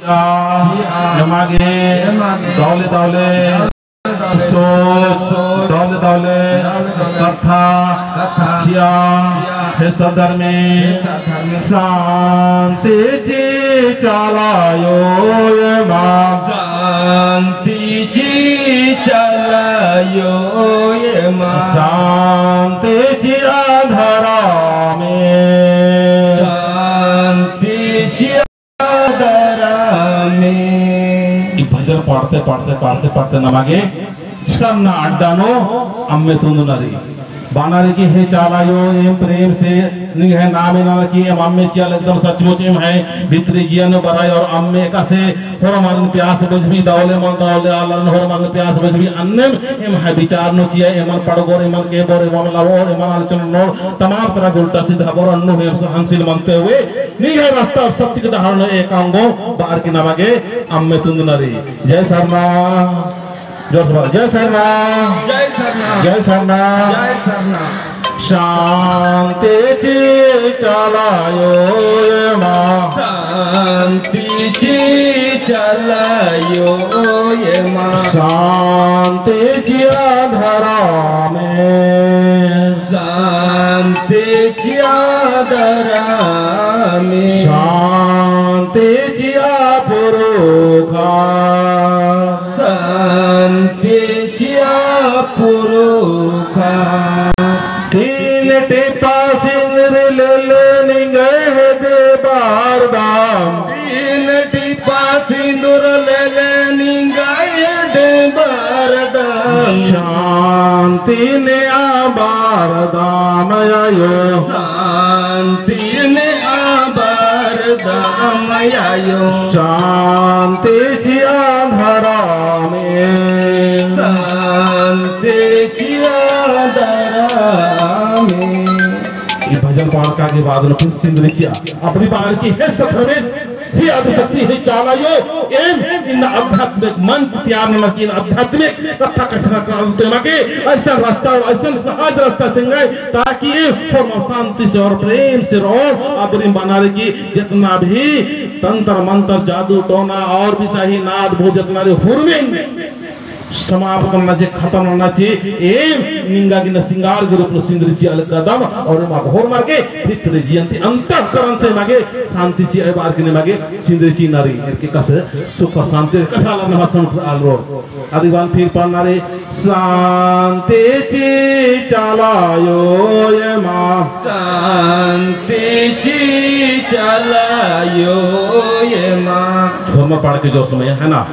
नमागे दौले दौले सोच दौले दौले कथा छिया हे सदर में शांति जी चलायो ये माँ शांति जी चलायो ये माँ शांति जी अंधरा में शांति जी अंधरा में भजन पाड़ते पाड़ते पाड़ते पाड़ते नमागे सन्ना अड्डानो अम्मे तुंदुनरी बानारी की हे चालायो एम प्रेम से है नामे नाल की एम अम्मे चल एकदम सचमुच एम है भीतरी जियन बराय और अम्मे का से होर मन प्यास बुझबी दौले मन दौले आलन होर मन प्यास बुझबी अन्नम एम है विचार नो चिया एमन पड़गोर एमन के बोर एमन लावोर एमन आलोचना नो तमाम तरह उल्टा सीधा बोर अन्नु है हंसिल मनते हुए नी है रास्ता और सत्य के धारण एकांगो बार की नमागे अम्मे तुंदुनरी जय शर्मा जोर से बोलो जय शर्मा जय सरना जय शर्मा जय सरना शांति जी चलायो ये माँ शांति जी चलायो ये माँ शांति जी अंधरा में शांति जी अंधरा में शांति जी पुरुखा शांति जी पुरुखा तीन टिपा सिंदूर ले निगह दे बारदाम तीन टिपा सिंदूर ले निगाह दे बारदाम शांति ने बारदाम आयो शांति ने बारदाम आयो शांति जी अंधरा में शांति जी अंधरा में ये भजन पाठ का के बाद फिर सिंदूर किया अपनी बार की है सप्रवेश ही आदिशक्ति ही चालायो एम इन आध्यात्मिक मंच तैयार न की आध्यात्मिक कथा कथन करते मगे ऐसा रास्ता ऐसा सहज रास्ता देंगे ताकि फॉर्म शांति से और प्रेम से रहो अपनी बनाने की जितना भी तंत्र मंत्र जादू टोना और भी सही नाद भो जितना हुरमें समाप्त करना चाहिए खत्म होना चाहिए एम निंगा की न सिंगार के रूप में सिंदूर ची अलग कदम और मां घोर मार के भीतर जियंती अंतर करंते मागे शांति ची बार के मागे सिंदूर ची नारी के कसे सुख शांति कसाला न संत आलो आदिवान फिर पढ़ना रे शांति ची चलायो ये मां शांति जी चलायो ये माँ घोर में पढ़ के जो समय है ना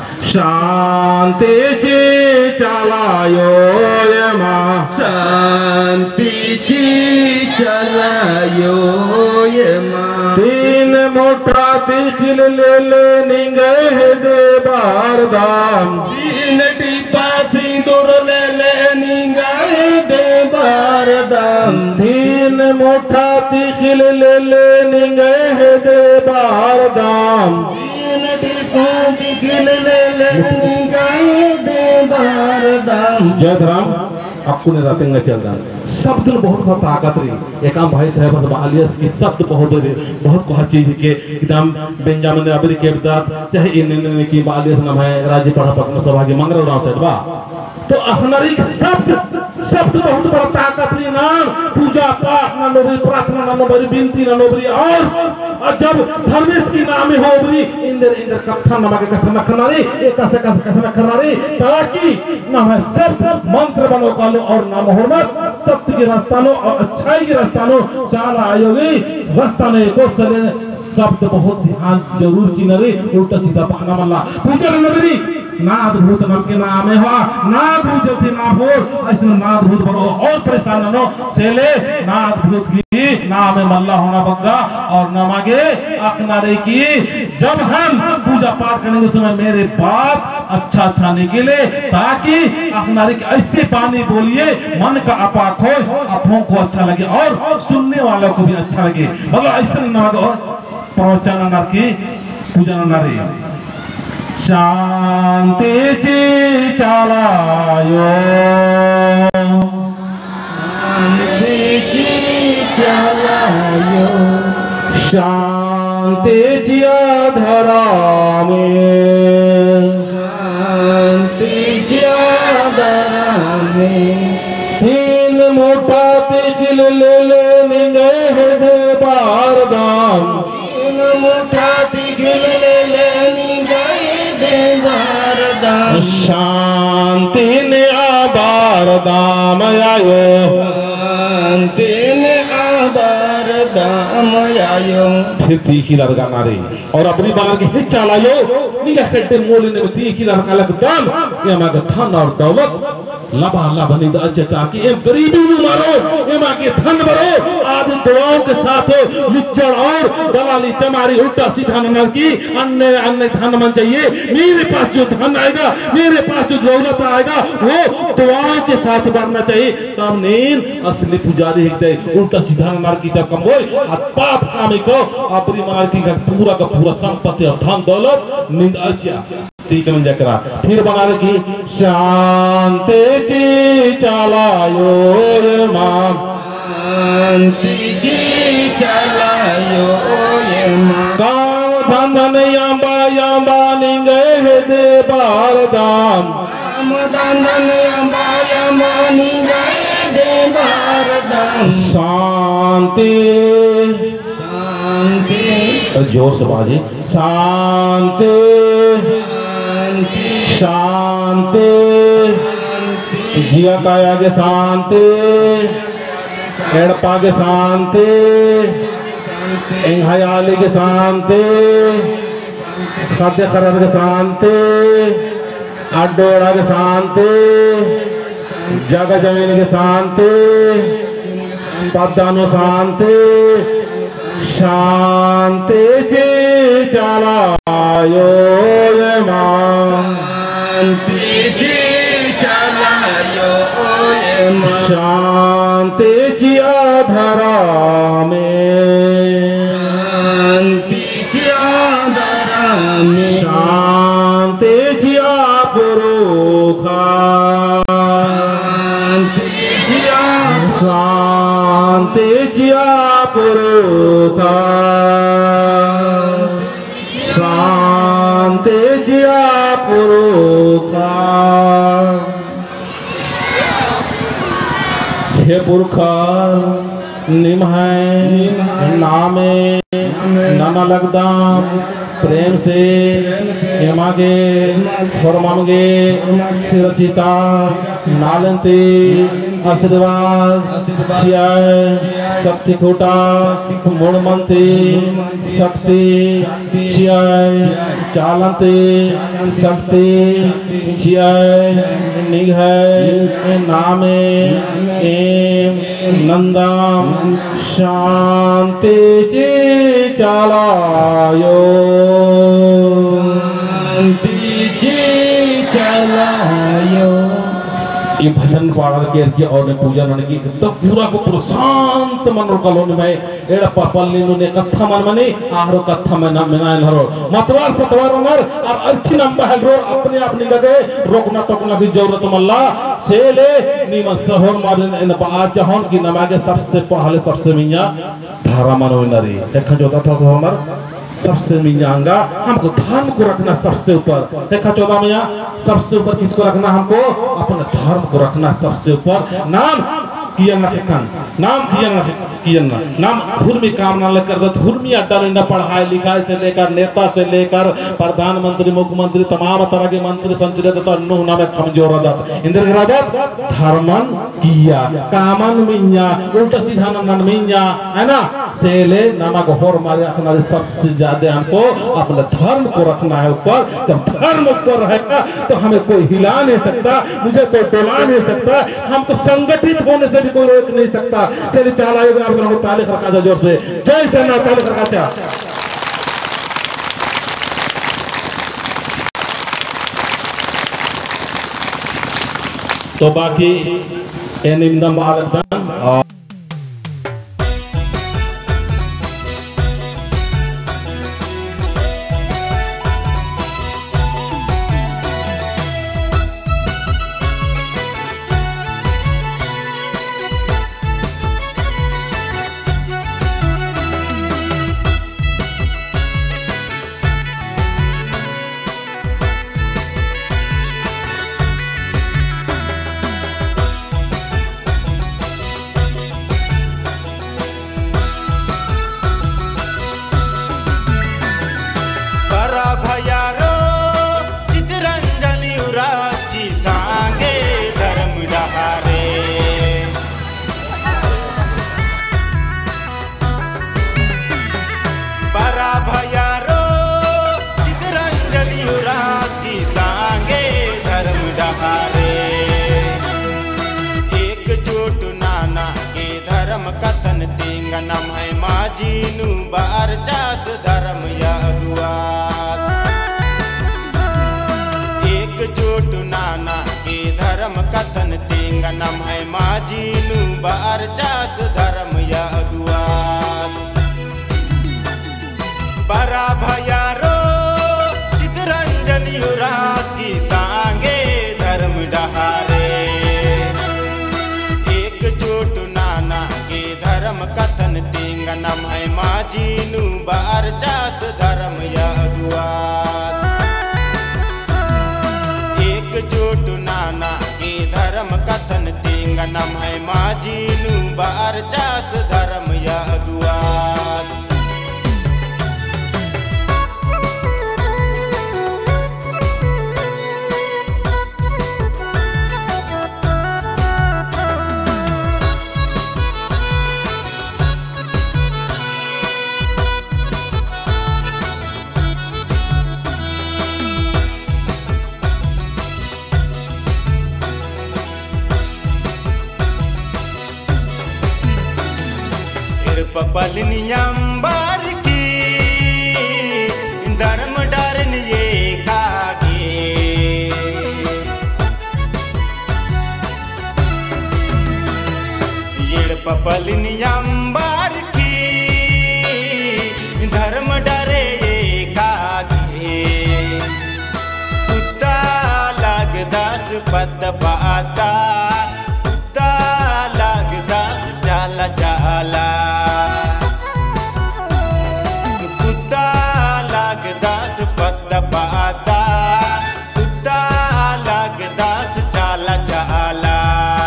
शांति जी चलायो ये माँ शांति जी चलायो ये माँ तीन मोटा तिखिल ले निगह दे बारदाम तीन टिपा सिंदूर ले निगाह दे बारदाम तीन मोटा तिखिल ले निगह दे बारदाम तीन टिपा सिंदूर ले निगाह दे बारदाम जय धर्म आपको ने रातेंगा चल रहा शब्द बहुत ताकत रही एक भाई साहब सब आलियस की शब्द बहुत कहा चीज के एकदम बेंजामिन अबरी के दात चाहे इन की आलियस नाम है राज्य पढ़ा पकड़ सौभाग्य मंगल राव साहब बा तो अहनरी शब्द बहुत बड़ा ताकत रही नाम पूजा पाठ ना नोबरी प्रार्थना ना नोबरी विनती ना नोबरी और जब धर्मेश की नाम हो बरी इंदर कथा नाम के कथा न करना रे एक से कथा न करना रे ताकि नाम है सब मंत्र बनो कालो और नाम होमत सत्य के रास्ता नो और अच्छाई के रास्ता नो चाल आयोगी रास्ता ने को सले शब्द बहुत ध्यान जरूर चिनरे उल्टा सीधा पाना मल्ला पूजा नबरी नाद भूत नाम के नाम है नाद भूत थी नाम हो ऐसे नाद भूत बनो और परेशान न हो सेले नाद भूत की नाम है मल्ला होना बग्गा और नमागे अकनारे की जब हम पूजा पाठ करेंगे समय मेरे बात अच्छा निकले ताकि अकनारे की ऐसे पानी बोलिए मन का अपाक हो अपनों को अच्छा लगे और सुनने वालों को भी अच्छा लगे मतलब ऐसा नमाग और प्रवचन नर की पूजा नारी शांति जी चलायो शांति जी चलायो शांति जी धरा शांति ज्यादा में तीन मोटा तिल ले ले निंगे हृदय बार दाम तीन मुठा तिल ले लेनी गए देवार दाम शांति ने आबार दाम आयो शांति ने आबार दाम आयो फिर तीखी लड़का नारे और अपनी बार की हिच चलायो निगा खड्डे मोली ने तीखी लड़का लग दाम ये मागे धन और दौलत लबा लबनी द अजता की ए गरीबी भी मारो ये मागे धन भरो आज दुआओं के साथ लुच्चड़ और दलाली चमारी उल्टा सीधा नर की अन्य अन्य धन मन चाहिए मेरे पास जो धन आएगा मेरे पास जो दौलत आएगा वो दुआओं के साथ बढ़ना चाहिए तब नीन असली पुजारी हिकते उल्टा सीधा नर की तब कमोय और पाप कामी को अपनी मार की का पूरा संपत्ति और धन दौलत नींद अच्छा ठीक है जकरा फिर बना रखी शांति जी चलायो ये मां शांति जी चलायो ये मां काम धंधन यंबा निंगे दे बार दाम काम धंधन यंबा निंगे दे बार दाम शांति शांति जोर से बाजी शांति शांति जिया काया के शांति एड़पा के शांति एंघायाली के शांति खाद्य खराब के शांति अड्डोड़ा के शांति जगह जमीन के शांति पदानो शांति शांति जी चलायो ये मां शांति जी चलायो ये मां शांति जी आधरा में शांति जी आधरा में शांति जी आपुरुखा शांति जी आपुरुखा शांति जी आपुरुखा हे पुरखा निम है नामे नाना लगदाम प्रेम से यमागे फरमामगे शिरचिता नालंते आशीर्वाद शियाय शक्ति खोटा मोड़मंते शक्ति शियाय चालंते शक्ति शियाय निघय नामे एम नंदाम शांति जी चलायो शांति जी चलायो ये भजन पाड़ा के और ने पूजा मन की तो पूरा को पूरा शांत मन रो कलोन में एड़ा पपल्ली ने कथा मन मने आरो कथा में ना मेनायल हरो मतवार सतवार नर और अर्थी नंबर है रो अपने अपनी लगे रोकना टोकना की जरूरत मल्ला से ले नीम सहर मारन इन बात जहन की नमागे सबसे पहले सबसे मिया धारा मनो नरी देखा जो था हमर सबसे मियांगा हमको धर्म को रखना सबसे ऊपर देखा 14 मियाँ सबसे ऊपर किसको रखना हमको अपने धर्म को रखना सबसे ऊपर नाम किया ना शिक्षण नाम किया ना नाम धर्मी काम ना लेकर धर्मी अड्डा न पढ़ाई लिखाई से लेकर नेता से लेकर प्रधानमंत्री मुख्यमंत्री तमाम तरह के मंत्री संतरी नु नाम कमजोर इंद्र धर्मन किया कामन मिया उल्टा सीधा नन मिया है ना सेले नमक होर मारे हमारे सबसे ज्यादा हमको अपने धर्म को रखना है ऊपर जब धर्म ऊपर रहेगा तो हमें कोई हिला नहीं सकता मुझे कोई डोला नहीं सकता हमको संगठित होने से भी कोई रोक नहीं सकता चलिए चाला आपको ताली खड़का जोर से जय सेना ताली खड़का तो बाकी निंदम और बरा भयारो चितरंजन युवराज की सांगे धर्म डहारे बरा भयारो चितरंजन युवराज की सांगे धर्म डहारे एकजुट नाना के धर्म कथन तिंगनम है माझीनु बार चास धर्म यदुआस एकजुट नाना के धर्म कथन तिंगनम है माझीनु बार चास धर्म यदुआस बरा भयारो चितरंजन युवराज की सांगे धर्म डहारे एकजुट नाना के धर्म कथन तिंगनम है माझीनु बार चास धर्म यदुआस एकजुट नाना के धर्म कथन तिंगनम है माझीनु बार चास धर्म यदुआस पपलनियंबर की धर्म डरन ये कागे ये पपलनियंबर की धर्म डरे ये कागे कुत्ता लग 10 पद पाता कुत्ता लग 10 जाला जाला पाता कुत्ता लग 10 चाला चाला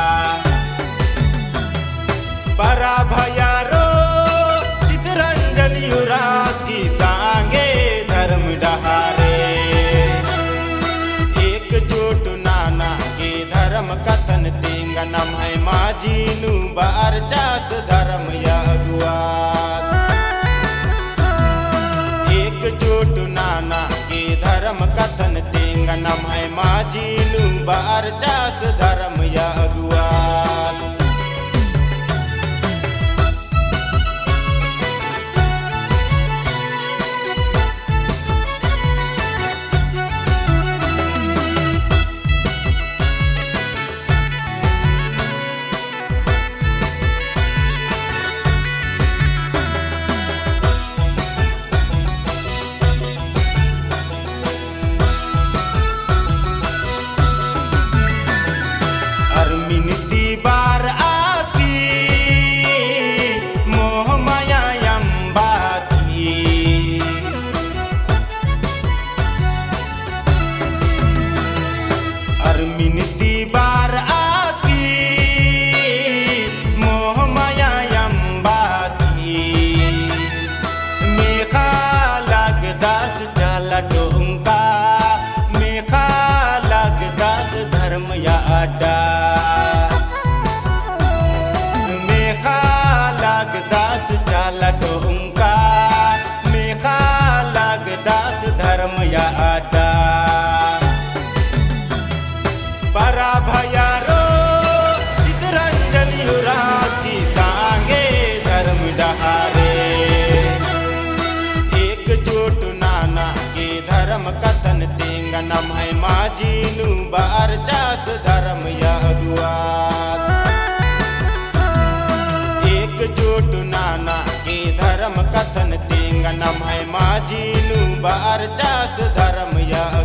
बरा भयारो चितरंजन युवराज की सांगे धर्म डहारे एकजुट नाना के धर्म कथन तिंगनम है माझीनु बार चास धर्म यदुआस एकजुट नाना के धर्म कथन तिंगनम है माझीनु बार चास धर्म यदुआस बरा भयारो चितरंजन युवराज की सांगे धर्म डहारे एकजुट नाना के धर्म कथन तिंगनम है माझीनु बार चास धर्म यदुआस एकजुट नाना के धर्म कथन तिंगनम है माझीनु बार चास धर्म यदुआस